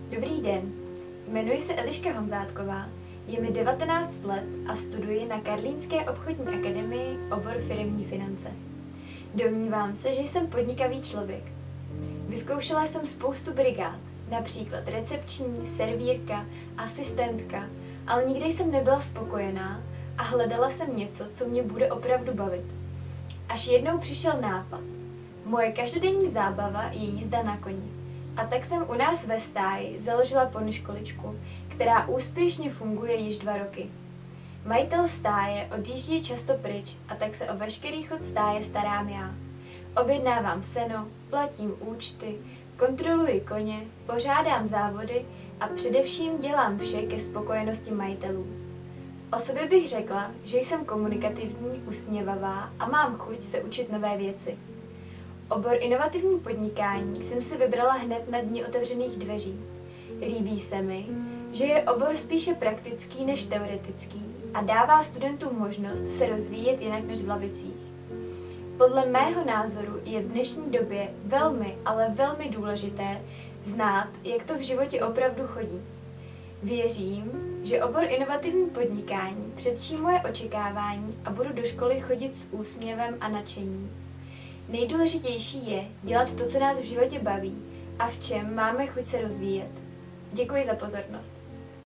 Dobrý den, jmenuji se Eliška Honzátková, je mi 19 let a studuji na Karlínské obchodní akademii obor firemní finance. Domnívám se, že jsem podnikavý člověk. Vyzkoušela jsem spoustu brigád, například recepční, servírka, asistentka, ale nikdy jsem nebyla spokojená a hledala jsem něco, co mě bude opravdu bavit. Až jednou přišel nápad. Moje každodenní zábava je jízda na koni. A tak jsem u nás ve stáji založila ponyškoličku, která úspěšně funguje již 2 roky. Majitel stáje odjíždí často pryč a tak se o veškerý chod stáje starám já. Objednávám seno, platím účty, kontroluji koně, pořádám závody a především dělám vše ke spokojenosti majitelů. O sobě bych řekla, že jsem komunikativní, usměvavá a mám chuť se učit nové věci. Obor inovativní podnikání jsem si vybrala hned na dni otevřených dveří. Líbí se mi, že je obor spíše praktický než teoretický a dává studentům možnost se rozvíjet jinak než v lavicích. Podle mého názoru je v dnešní době velmi, ale velmi důležité znát, jak to v životě opravdu chodí. Věřím, že obor inovativní podnikání předčí moje očekávání a budu do školy chodit s úsměvem a nadšením. Nejdůležitější je dělat to, co nás v životě baví a v čem máme chuť se rozvíjet. Děkuji za pozornost.